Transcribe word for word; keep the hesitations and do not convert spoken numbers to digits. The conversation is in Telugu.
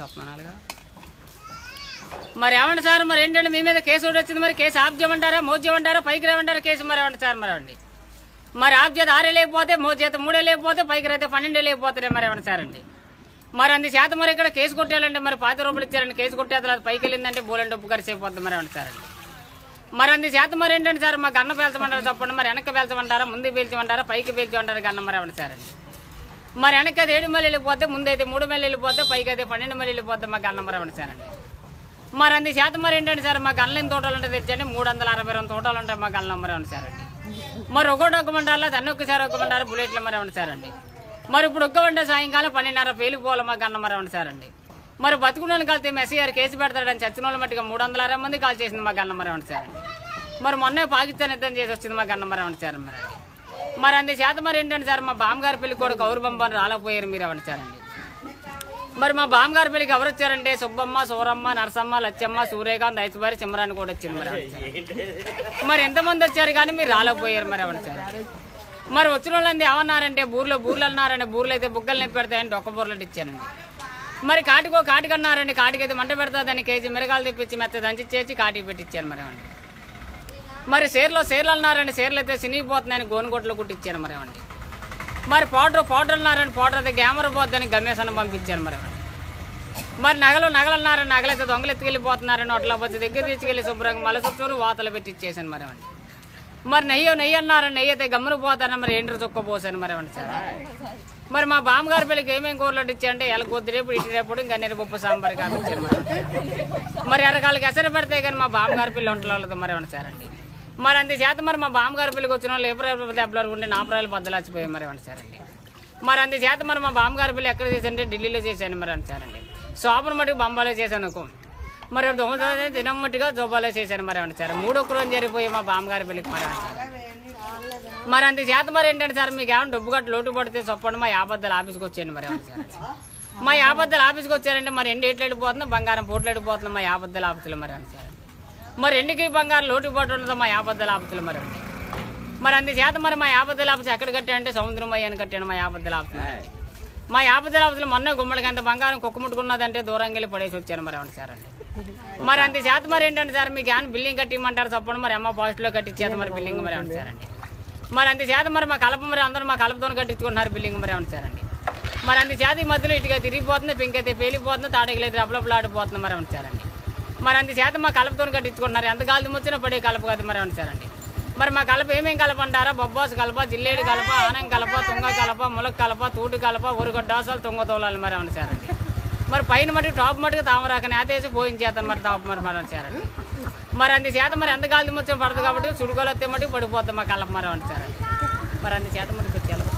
చెప్పమనాలిగా మరి ఏమండి సార్ మరి ఏంటంటే మీ మీద కేసు ఒకటి వచ్చింది మరి కేసు ఆఫ్ చేయమంటారా మోజ్ చేయమంటారా పైకి రామంటారా కేసు మరి ఏమండి సార్ మరి అండి మరి ఆఫ్ చేత ఆరే లేకపోతే మోజ్ చేత మూడే లేకపోతే పైకి రైతే పన్నెండే లేకపోతే మరి ఏమండి సార్ అండి మరి అంది చేత మరి ఇక్కడ కేసు కొట్టేయాలంటే మరి పాతి రూపాయలు ఇచ్చారండి కేసు కొట్టేది అది పైకి వెళ్ళిందంటే బోలెంట్ డబ్బు ఖర్చు అయిపోతుంది మరి ఏమండి సార్ అండి మరి అంది చేత మరి ఏంటంటే సార్ మాకు అన్న పేల్చమంటారా చెప్పండి మరి వెనక్కి పేల్చమంటారా ముందు పీల్చమంటారా పైకి పీల్చమంటారా అన్న మరి ఏమండి సార్ అండి మరి వెనక్కి అది ఏడు మళ్ళీ వెళ్ళిపోతే ముందైతే మూడు మళ్ళీ వెళ్ళిపోతే పైకి అయితే పన్నెండు మళ్ళీ వెళ్ళిపోతే మాకు అన్న మరి ఏమండి సార్ అండి మరి అంది శాతం మరి ఏంటంటే సార్ మాకు అన్లైన్ తోటలు ఉంటే తెచ్చండి మూడు వందల అరవై రెండు తోటలు ఉంటాయి మాకు అన్న మరి ఏమండి సార్ అండి మరి ఒకటి ఒక్కమంటారా దాన్ని ఒక్కసారి ఒక్కమంటారా బుల్లెట్లు మరి ఏమండి సార్ అండి మరి ఇప్పుడు ఒక్కమంటే సాయంకాలం పన్నెండున్నర పేలిపోవాలి మాకు అన్న మరి ఏమండి సార్ అండి మరి బతుకున్నాను కలితే మెస్సీ గారు కేసు పెడతాడని చచ్చిన వాళ్ళ మట్టిగా మూడు వందల అరవై మంది కాల్ చేసింది మాకు అన్న మరి ఏమండి సార్ అండి మరి మొన్నే పాకిస్తాన్ యుద్ధం చేసి వచ్చింది మాకు అన్న మరి ఏమండి సార్ మరి మరి అంది శాతం మరి ఏంటంటే సార్ మా బామ్మగారి పెళ్లి కూడా కౌరు బొమ్మని రాలేకపోయారు మీరు ఏమండి సార్ అండి మరి మా బామ్మగారి పెళ్లికి ఎవరు వచ్చారంటే సుబ్బమ్మ సూరమ్మ నరసమ్మ లచ్చమ్మ సూర్యకాంత్ ఐశ్వర్య చిమ్మరాన్ని కూడా వచ్చింది మరి మరి ఎంతమంది వచ్చారు కానీ మీరు రాలేకపోయారు మరి ఎవరు సార్ మరి వచ్చిన వాళ్ళంది ఏమన్నారంటే బూర్లో బూర్లు అన్నారంటే బూర్లు అయితే బుగ్గలు నొప్పి పెడతాయని ఒక్క బూర్లు ఇచ్చానండి మరి కాటికో కాటికి అన్నారండి కాటికైతే మంట పెడతాదని కేజీ మిరగాలు తెప్పించి మెత్త దంచి చేసి కాటికి పెట్టించాను మరి ఏమండి మరి సేర్లో సేర్లు అన్నారండి సేర్లు అయితే సినిగిపోతున్నాయని గోనుగొట్లు కుట్టించాను మరి ఏమండి మరి పౌడర్ పౌడర్ అన్నారని పౌడర్ అయితే గ్యామర్ పోద్దని గమ్మేసన్న పంపించాను మరి మరి నగలు నగలు అన్నారని నగలైతే దొంగలు ఎత్తుకెళ్ళిపోతున్నారని అట్లా పోతే దగ్గర తీసుకెళ్ళి శుభ్రంగా మల చుట్టూరు వాతలు పెట్టి ఇచ్చేసాను మరి ఏమండి మరి నెయ్యి నెయ్యి అన్నారని నెయ్యి అయితే గమ్మును పోతాను మరి ఎండ్రు చుక్క పోసాను మరి ఏమండి సార్ మరి మా బామ్మగారి పెళ్ళికి ఏమేమి కూరలు ఇచ్చాయంటే ఎలా కొద్ది రేపు ఇటు రేపు ఇంకా నెర పప్పు సాంబార్ కాపించాను మరి మరి ఎరకాలకి ఎసరు పెడితే కానీ మా బామ్మగారి పిల్లలు ఒంటలో మరి ఏమండి సార్ అండి మరి అంతే చేత మరి మా బామ్మగారి పెళ్ళికి వచ్చిన వాళ్ళు ఎప్పుడు దెబ్బలు ఉంటే నా ప్రాయాలు బద్దలాచిపోయాయి మరి ఏమండి సార్ అండి మరి అంతే చేత మరి మా బామ్మగారి పెళ్ళి ఎక్కడ చేశానంటే ఢిల్లీలో చేశాను మరి అండి సార్ అండి శోభన మట్టుకు బొంబాలో చేశాను అనుకో మరి దొంగ దినం మట్టుగా జోబాలో చేశాను మరి ఏమండి సార్ మూడో రోజు జరిగిపోయి మా బామ్మగారి పెళ్ళికి మరి మరి అంతే చేత మరి ఏంటంటే సార్ మీకు ఏమైనా డబ్బు గట్టు లోటు పడితే చెప్పండి మా యాబద్దాలు ఆఫీస్కి వచ్చాను మరి ఏమండి సార్ మా యాబద్దాలు ఆఫీస్కి వచ్చారంటే మరి ఎండు ఎట్లు వెళ్ళిపోతున్నా బంగారం పోట్లు వెళ్ళిపోతున్నా మా యాబద్దాలు ఆఫీసులు మరి అండి సార్ మరి ఎండుకి బంగారం లోటు పట్టు ఉండదు మా యాబద్దాల ఆఫీసులు మరి మరి అంతే చేత మరి మా యాబద్దాల ఆఫీస్ ఎక్కడ కట్టానంటే సముద్రం అయ్యాను కట్టాను మా యాబద్దాల ఆఫీసులు మా యాబద్దాల ఆఫీసులు మొన్న గుమ్మడికి అంత బంగారం కుక్కముట్టుకున్నదంటే దూరంగా వెళ్ళి పడేసి వచ్చాను మరి ఏమండి సార్ అండి మరి అంతే చేత మరి ఏంటంటే సార్ మీకు ఏమైనా బిల్డింగ్ కట్టిమంటారు చెప్పండి మరి అమ్మ పాస్ట్లో కట్టించేది మరి బిల్డింగ్ మరి ఏమండి సార్ అండి మరి అంతే చేత మరి మా కలప మరి అందరూ మా కలపతో కట్టించుకుంటున్నారు బిల్డింగ్ మరి ఏమండి సార్ అండి మరి అంతే చేత ఈ మధ్యలో ఇటుగా తిరిగిపోతుంది పింకైతే పేలిపోతుంది తాటకిలైతే రబ్బలప్పుడు ఆడిపోతుంది మరి ఏమండి సార్ అండి మరి అంత చేత మా కలపతో కట్టించుకుంటున్నారు ఎంత గాలి వచ్చినా పడే కలప కాదు మరి ఏమండి సార్ అండి మరి మా కలప ఏమేమి కలప అంటారా బొబ్బాసు కలప జిల్లేడు కలప ఆనం కలప తుంగ కలప ములక కలప తూటు కలప ఉరుగడ్డాసాలు తుంగ తోలాలి మరి ఏమండి సార్ అండి మరి పైన మటుకు టాప్ మటుకు తామరాక నేతేసి పోయించేస్తాను మరి టాప్ మరి మరి సార్ అండి మరి అంత చేత మరి ఎంత గాలి వచ్చిన పడదు కాబట్టి చుడుకోలు వస్తే మటుకు పడిపోతాం మా కలప మరి ఏమండి సార్ అండి మరి అంత చేత మటుకు వచ్చేయాలి